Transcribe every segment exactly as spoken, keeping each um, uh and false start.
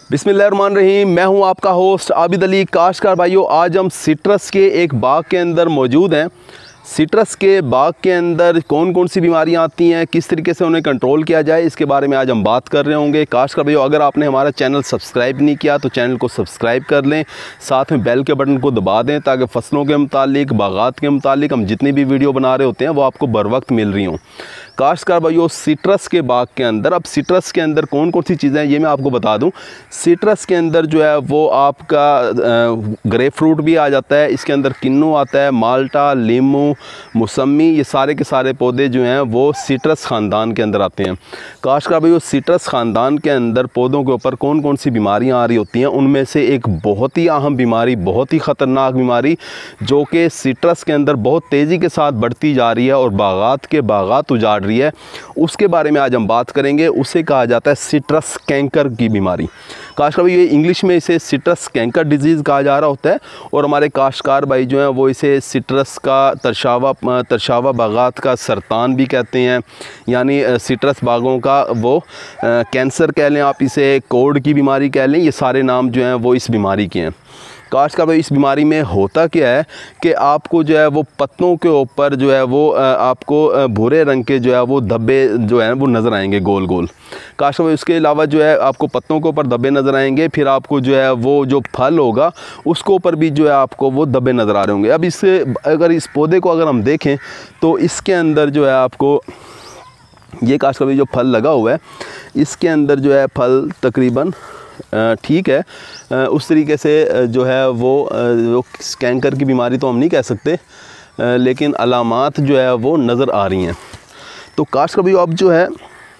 बिस्मिल्लाहिर्रहमानिर्रहीम। मैं हूं आपका होस्ट आबिद अली। काश्तकार भाइयों, आज हम सिट्रस के एक बाग के अंदर मौजूद हैं। सिट्रस के बाग के अंदर कौन कौन सी बीमारियां आती हैं, किस तरीके से उन्हें कंट्रोल किया जाए, इसके बारे में आज हम बात कर रहे होंगे। काश्तकार भाइयों, अगर आपने हमारा चैनल सब्सक्राइब नहीं किया तो चैनल को सब्सक्राइब कर लें, साथ में बेल के बटन को दबा दें ताकि फ़सलों के मुतालिक, बागात के मुतालिक हम जितनी भी वीडियो बना रहे होते हैं वो आपको बर वक्त मिल रही हों। काश्तकार भाइयों, सिट्रस के बाग के अंदर, अब सिट्रस के अंदर कौन कौन सी चीज़ें हैं ये मैं आपको बता दूं। सिट्रस के अंदर जो है वो आपका ग्रेप फ्रूट भी आ जाता है, इसके अंदर किन्नू आता है, माल्टा, लीमू, मौसमी, ये सारे के सारे पौधे जो हैं वो सिट्रस ख़ानदान के अंदर आते हैं। काश्तकार भाइयों, सिट्रस ख़ानदान के अंदर पौधों के ऊपर कौन कौन सी बीमारियाँ आ रही होती हैं, उनमें से एक बहुत ही अहम बीमारी, बहुत ही ख़तरनाक बीमारी जो कि सिट्रस के अंदर बहुत तेज़ी के साथ बढ़ती जा रही है और बागात के बागात उजाड़ रही है, उसके बारे में आज हम बात करेंगे। उसे कहा जाता है सिट्रस कैंकर की बीमारी। काश्तकार भाई, ये इंग्लिश में इसे सिट्रस कैंकर डिजीज़ कहा जा रहा होता है और हमारे काश्तकार भाई जो हैं वो इसे सिट्रस का तरशावा तरशावा बागात का सरतान भी कहते हैं, यानी सिट्रस बागों का वो कैंसर कह लें, आप इसे कोढ़ की बीमारी कह लें, ये सारे नाम जो हैं वो इस बीमारी के हैं। काश्तकार भाई, इस बीमारी में होता क्या है कि आपको जो है वो पत्तों के ऊपर जो है वो आपको भूरे रंग के जो है वो धब्बे जो है वो नज़र आएंगे गोल गोल। काश्तकार भाई, उसके अलावा जो है आपको पत्तों के ऊपर धब्बे नज़र आएंगे, फिर आपको जो है वो जो फल होगा उसके ऊपर भी जो है आपको वो धब्बे नज़र आ रहे होंगे। अब इससे अगर इस पौधे को अगर हम देखें तो इसके अंदर जो है आपको ये काश्तकार भाई जो फल लगा हुआ है, इसके अंदर जो है फल तकरीबन ठीक है, उस तरीके से जो है वो वो कैंकर की बीमारी तो हम नहीं कह सकते, लेकिन अलामात जो है वो नज़र आ रही हैं। तो काश्तकार भाई, अब जो है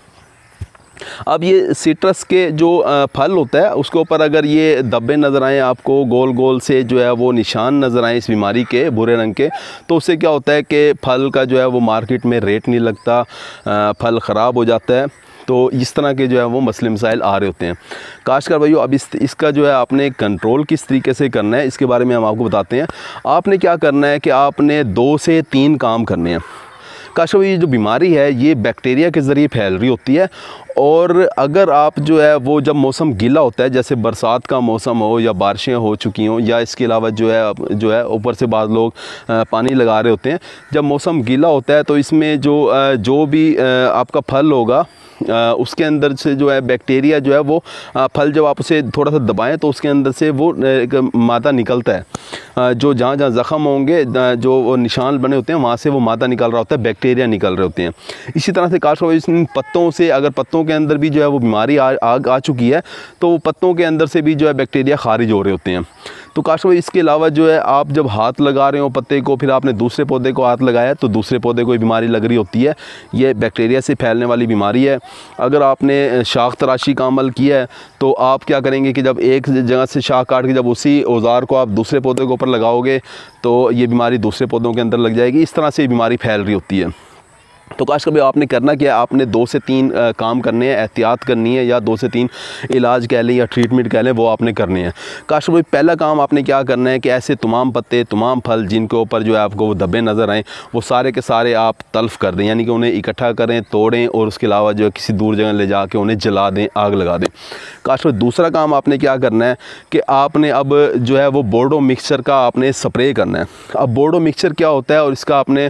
अब ये सिट्रस के जो फल होता है उसके ऊपर अगर ये धब्बे नज़र आएँ आपको, गोल गोल से जो है वो निशान नज़र आएँ इस बीमारी के भूरे रंग के, तो उससे क्या होता है कि फल का जो है वो मार्केट में रेट नहीं लगता, फल ख़राब हो जाता है। तो इस तरह के जो है वो मसले मसाइल आ रहे होते हैं। काश्तकार भाइयों, अब इस इसका जो है आपने कंट्रोल किस तरीके से करना है इसके बारे में हम आपको बताते हैं। आपने क्या करना है कि आपने दो से तीन काम करने हैं। काश्तकार भाई, ये जो बीमारी है ये बैक्टीरिया के ज़रिए फैल रही होती है और अगर आप जो है वो जब मौसम गीला होता है, जैसे बरसात का मौसम हो या बारिशें हो चुकी हों, या इसके अलावा जो है जो है ऊपर से बाद लोग पानी लगा रहे होते हैं, जब मौसम गीला होता है तो इसमें जो जो भी आपका फल होगा उसके अंदर से जो है बैक्टीरिया जो है वो फल जब आप उसे थोड़ा सा दबाएं तो उसके अंदर से वो एक मादा निकलता है, जो जहाँ जहाँ ज़ख़म होंगे, जो निशान बने होते हैं वहाँ से वो मादा निकल रहा होता है, बैक्टीरिया निकल रहे होते हैं। इसी तरह से काश्तकार भाई, इन पत्तों से अगर पत्तों के अंदर भी जो है वो बीमारी आ, आ, आ चुकी है तो पत्तों के अंदर से भी जो है बैक्टीरिया खारिज हो रहे होते हैं। तो काश्तकार भाई, इसके अलावा जो है आप जब हाथ लगा रहे हो पत्ते को, फिर आपने दूसरे पौधे को हाथ लगाया तो दूसरे पौधे को बीमारी लग रही होती है, ये बैक्टीरिया से फैलने वाली बीमारी है। अगर आपने शाख तराशी का अमल किया है तो आप क्या करेंगे कि जब एक जगह से शाख काट के जब उसी औजार को आप दूसरे पौधे के ऊपर लगाओगे तो ये बीमारी दूसरे पौधों के अंदर लग जाएगी। इस तरह से ये बीमारी फैल रही होती है। तो काश्तकार भाई, आपने करना क्या है, आपने दो से तीन आ, काम करने हैं, एहतियात करनी है, या दो से तीन इलाज कह लें या ट्रीटमेंट कह लें, वो आपने करने हैं। काश्तकार भाई, पहला काम आपने क्या करना है कि ऐसे तमाम पत्ते, तमाम फल जिनके ऊपर जो है आपको वो धब्बे नज़र आएँ वो सारे के सारे आप तल्फ़ कर दें, यानी कि उन्हें इकट्ठा करें, तोड़ें और उसके अलावा जो है किसी दूर जगह ले जा के उन्हें जला दें, आग लगा दें। काश्तकार भाई, दूसरा काम आपने क्या करना है कि आपने अब जो है वो बोर्डो मिक्सचर का आपने स्प्रे करना है। अब बोर्डो मिक्सचर क्या होता है और इसका आपने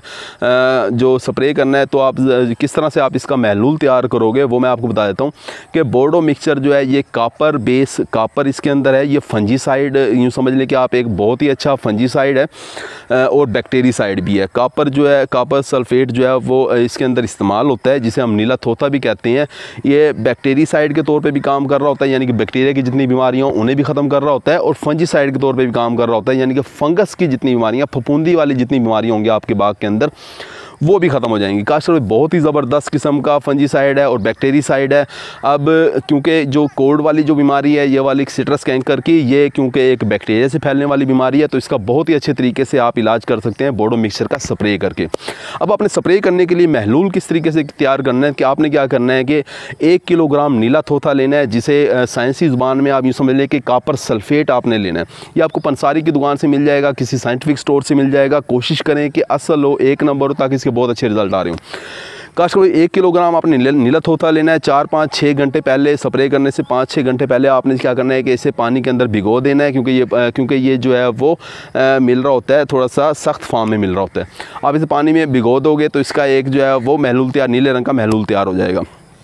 जो स्प्रे करना है, तो आप किस तरह से आप इसका महलूल तैयार करोगे वो मैं आपको बता देता हूँ कि बोर्डो मिक्सचर जो है ये कापर बेस, कापर इसके अंदर है, ये फंजीसाइड, यूँ समझ लें कि आप एक बहुत ही अच्छा फंजीसाइड है और बैक्टीरियासाइड भी है। कापर जो है, कापर सल्फेट जो है वो इसके अंदर इस्तेमाल होता है, जिसे हम नीला थोथा भी कहते हैं। ये बैक्टीरियासाइड के तौर पर भी काम कर रहा होता है, यानी कि बैक्टीरिया की जितनी बीमारियाँ उन्हें भी ख़त्म कर रहा होता है, और फंजीसाइड के तौर पर भी काम कर रहा होता है, यानी कि फंगस की जितनी बीमारियाँ, फफूंदी वाली जितनी बीमारियाँ होंगी आपके बाग के अंदर वो भी ख़त्म हो जाएंगी। काश्तकार भाई, बहुत ही ज़बरदस्त किस्म का फंजीसाइड है और बैक्टीरियासाइड है। अब क्योंकि जो कोढ़ वाली जो बीमारी है ये वाली सिट्रस कैंकर की, ये क्योंकि एक बैक्टीरिया से फैलने वाली बीमारी है, तो इसका बहुत ही अच्छे तरीके से आप इलाज कर सकते हैं बोर्डो मिक्सचर का स्प्रे करके। अब आपने स्प्रे करने के लिए महलूल किस तरीके से तैयार करना है कि आपने क्या करना है कि एक किलोग्राम नीला थोथा लेना है, जिसे साइंसी ज़ुबान में आप यूँ समझ लें कि कापर सल्फेट आपने लेना है। ये आपको पंसारी की दुकान से मिल जाएगा, किसी साइंटिफिक स्टोर से मिल जाएगा। कोशिश करें कि असल हो, एक नंबर हो, ताकि इसके बहुत अच्छे रिजल्ट आ रहे हों। काश भाई एक किलोग्राम आपने नीला तोता लेना है। चार पाँच छः घंटे पहले स्प्रे करने से पाँच छः घंटे पहले आपने क्या करना है कि इसे पानी के अंदर भिगो देना है, क्योंकि ये क्योंकि ये जो है वो आ, मिल रहा होता है, थोड़ा सा सख्त फॉर्म में मिल रहा होता है। आप इसे पानी में भिगो दोगे तो इसका एक जो है वो महलूल तैयार, नीले रंग का महलूल तैयार हो जाएगा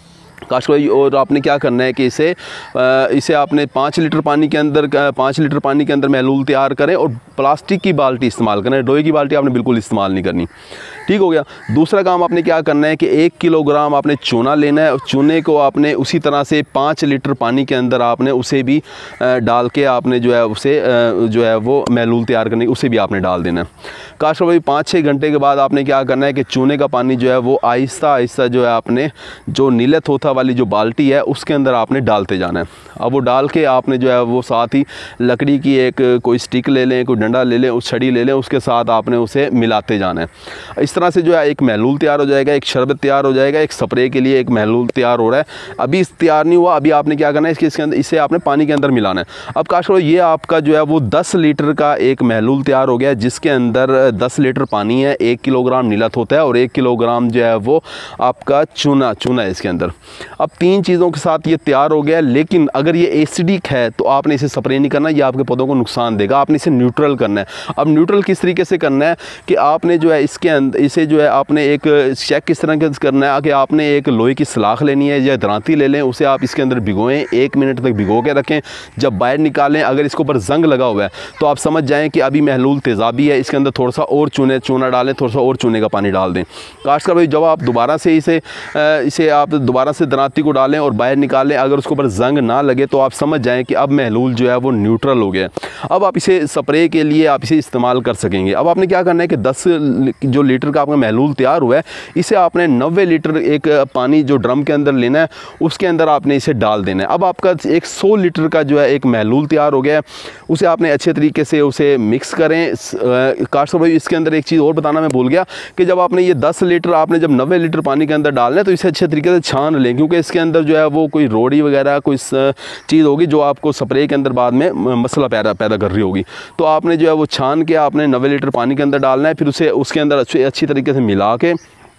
काश भाई। और आपने क्या करना है कि इसे इसे आपने पाँच लीटर पानी के अंदर पाँच लीटर पानी के अंदर महलूल तैयार करें और प्लास्टिक की बाल्टी इस्तेमाल करें, डोए की बाल्टी आपने बिल्कुल इस्तेमाल नहीं करनी। ठीक हो गया। दूसरा काम आपने क्या करना है कि एक किलोग्राम आपने चूना लेना है और चूने को आपने उसी तरह से पाँच लीटर पानी के अंदर आपने उसे भी डाल के आपने जो है उसे जो है वो महलूल तैयार करने उसे भी आपने डाल देना है। काश भाई पाँच छः घंटे के बाद आपने क्या करना है कि चूने का पानी जो है वो आहिस्ता आहिस्ता जो है आपने जो नीले तोता वाली जो बाल्टी है उसके अंदर आपने डालते जाना है। अब वो डाल के आपने जो है वो साथ ही लकड़ी की एक कोई स्टिक ले लें, कोई डंडा ले लें, उस छड़ी ले लें, उसके साथ आपने उसे मिलाते जाना है। इस तरह से जो है एक महलूल तैयार हो जाएगा, एक शरबत तैयार हो जाएगा, एक स्प्रे के लिए एक महलूल तैयार हो रहा है। अभी तैयार नहीं हुआ, अभी आपने क्या करना है इसके इसके अंदर इसे आपने पानी के अंदर मिलाना है। अब काश ये आपका जो है वो दस लीटर का एक महलूल तैयार हो गया, जिसके अंदर दस लीटर पानी है, एक किलोग्राम नीला तोता है और एक किलोग्राम जो है वो आपका चूना चूना है इसके अंदर। अब तीन चीज़ों के साथ ये तैयार हो गया। लेकिन अगर ये एसिडिक है तो आपने इसे स्प्रे नहीं करना, ये आपके पौधों को नुकसान देगा, आपने इसे न्यूट्रल करना है। अब न्यूट्रल किस तरीके से करना है कि आपने जो है इसके अंदर इसे जो है आपने एक चेक किस तरह से करना है कि आपने एक लोहे की सलाख लेनी है या दरांती ले लें, उसे आप इसके अंदर भिगोएं, एक मिनट तक भिगो के रखें। जब बाहर निकालें अगर इसके ऊपर जंग लगा हुआ है तो आप समझ जाएँ कि अभी महलूल तेज़ाबी है, इसके अंदर थोड़ा सा और चूने चूना डालें, थोड़ा सा और चूने का पानी डाल दें। काश का भाई जब आप दोबारा से इसे इसे आप दोबारा से दरांती को डालें और बाहर निकालें, अगर उसके ऊपर जंग ना लगे तो आप समझ जाएं कि अब महलूल जो है वो न्यूट्रल हो गया। अब आप इसे स्प्रे के लिए आप इसे इस्तेमाल कर सकेंगे। अब आपने क्या करना है कि दस जो लीटर का आपका महलूल तैयार हुआ है, इसे आपने नब्बे लीटर एक पानी जो ड्रम के अंदर लेना है, उसके अंदर आपने इसे डाल देना है। अब आपका एक सौ लीटर का जो है एक महलूल तैयार हो गया है, उसे आपने अच्छे तरीके से उसे मिक्स करें। काश भाई इसके अंदर एक चीज़ और बताना मैं भूल गया कि जब आपने ये दस लीटर आपने जब नब्बे लीटर पानी के अंदर डालना है तो इसे अच्छे तरीके से छान लें, क्योंकि इसके अंदर जो है वो कोई रोड़ी वगैरह कोई चीज़ होगी जो आपको स्प्रे के अंदर बाद में मसला पैदा पैदा कर रही होगी। तो आपने जो है वो छान के आपने नब्बे लीटर पानी के अंदर डालना है, फिर उसे उसके अंदर अच्छी अच्छी तरीके से मिला के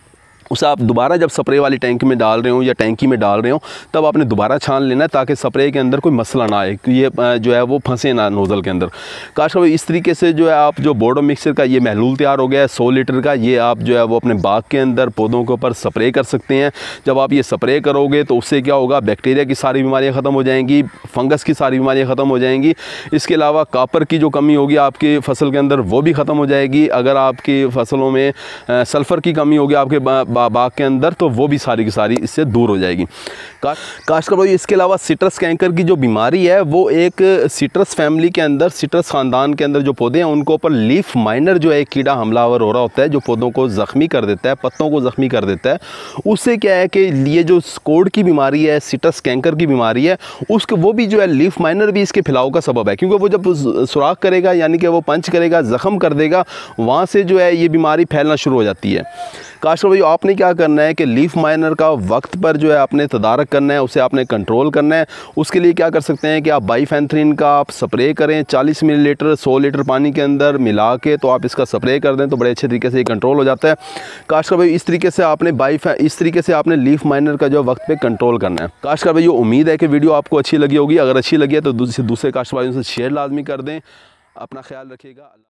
उसे आप दोबारा जब स्प्रे वाली टैंक में डाल रहे हो या टैंकी में डाल रहे हो तब आपने दोबारा छान लेना है, ताकि स्प्रे के अंदर कोई मसला ना आए, ये जो है वो फंसे ना नोज़ल के अंदर। काश भाई इस तरीके से जो है आप जो बोर्डो मिक्सर का ये महलूल तैयार हो गया है सौ लीटर का, ये आप जो है वो अपने बाग के अंदर पौधों के ऊपर स्प्रे कर सकते हैं। जब आप ये स्प्रे करोगे तो उससे क्या होगा, बैक्टीरिया की सारी बीमारियाँ ख़त्म हो जाएंगी, फंगस की सारी बीमारियाँ ख़त्म हो जाएंगी। इसके अलावा कापर की जो कमी होगी आपकी फसल के अंदर वो भी ख़त्म हो जाएगी। अगर आपकी फसलों में सल्फ़र की कमी होगी आपके बाग के अंदर तो वो भी सारी की सारी इससे दूर हो जाएगी। का, काश का भाई इसके अलावा सिट्रस कैंकर की जो बीमारी है वो एक सिट्रस फैमिली के अंदर, सिट्रस ख़ानदान के अंदर जो पौधे हैं उनको ऊपर लीफ माइनर जो है एक कीड़ा हमलावर हो रहा होता है, जो पौधों को ज़ख्मी कर देता है, पत्तों को ज़ख्मी कर देता है। उससे क्या है कि ये जो स्कोड की बीमारी है, सिट्रस कैंकर की बीमारी है, उसके वो भी जो है लीफ माइनर भी इसके फैलाव का सबब है, क्योंकि वो जब सुराख करेगा यानी कि वो पंच करेगा, ज़ख्म कर देगा, वहाँ से जो है ये बीमारी फैलना शुरू हो जाती है। काश भाई आपने क्या करना है कि लीफ माइनर का वक्त पर जो है आपने तदारक करना है, उसे आपने कंट्रोल करना है। उसके लिए क्या कर सकते हैं कि आप बाइफेंथ्रीन का आप स्प्रे करें चालीस मिलीलीटर सौ लीटर पानी के अंदर मिला के, तो आप इसका स्प्रे कर दें तो बड़े अच्छे तरीके से ये कंट्रोल हो जाता है। काश भाई इस तरीके से आपने बाइफ इस तरीके से आपने लीफ माइनर का जो वक्त पे कंट्रोल करना है। काश भाई उम्मीद है कि वीडियो आपको अच्छी लगी होगी। अगर अच्छी लगी है तो दूसरे दूसरे काश भाइयों से शेयर लाजमी कर दें। अपना ख्याल रखिएगा।